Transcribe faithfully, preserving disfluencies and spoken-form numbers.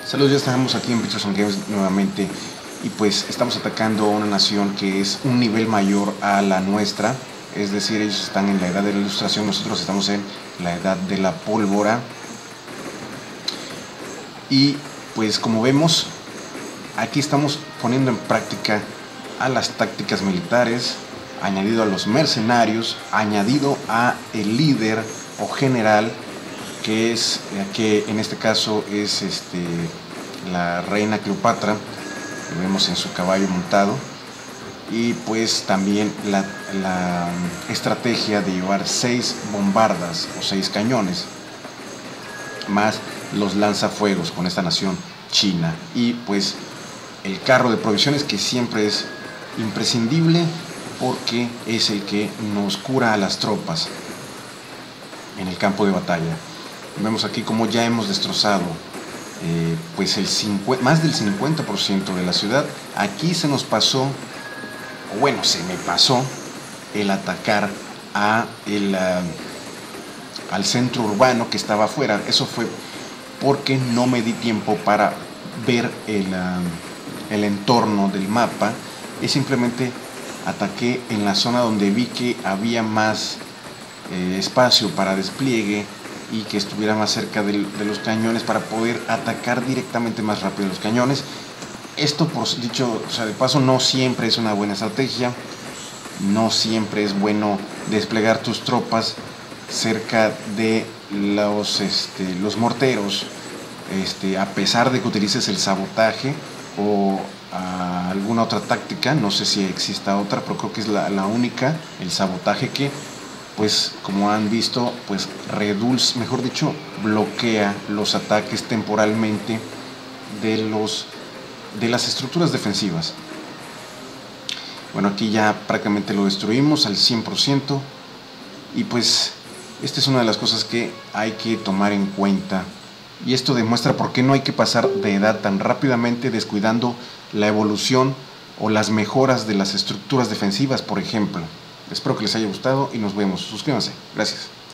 Saludos, ya estamos aquí en Peterson Games nuevamente y pues estamos atacando a una nación que es un nivel mayor a la nuestra, es decir, ellos están en la edad de la ilustración, nosotros estamos en la edad de la pólvora. Y pues como vemos, aquí estamos poniendo en práctica a las tácticas militares, añadido a los mercenarios, añadido a el líder o general, que es, que en este caso es este, la reina Cleopatra, lo vemos en su caballo montado, y pues también la, la estrategia de llevar seis bombardas o seis cañones, más los lanzafuegos con esta nación China, y pues el carro de provisiones, que siempre es imprescindible porque es el que nos cura a las tropas en el campo de batalla. Vemos aquí como ya hemos destrozado eh, pues el cincuenta, más del cincuenta por ciento de la ciudad. Aquí se nos pasó, o bueno, se me pasó el atacar a el, uh, al centro urbano que estaba afuera. Eso fue porque no me di tiempo para ver el, uh, el entorno del mapa, y simplemente ataqué en la zona donde vi que había más eh, espacio para despliegue y que estuviera más cerca de, de los cañones para poder atacar directamente más rápido los cañones. Esto, por dicho, o sea, de paso, no siempre es una buena estrategia, no siempre es bueno desplegar tus tropas cerca de los, este, los morteros, este, a pesar de que utilices el sabotaje o a alguna otra táctica. No sé si exista otra, pero creo que es la, la única, el sabotaje, que pues como han visto, pues redulce, mejor dicho, bloquea los ataques temporalmente de, los, de las estructuras defensivas. Bueno, aquí ya prácticamente lo destruimos al cien por ciento, y pues esta es una de las cosas que hay que tomar en cuenta, y esto demuestra por qué no hay que pasar de edad tan rápidamente descuidando la evolución o las mejoras de las estructuras defensivas, por ejemplo. Espero que les haya gustado y nos vemos. Suscríbanse. Gracias.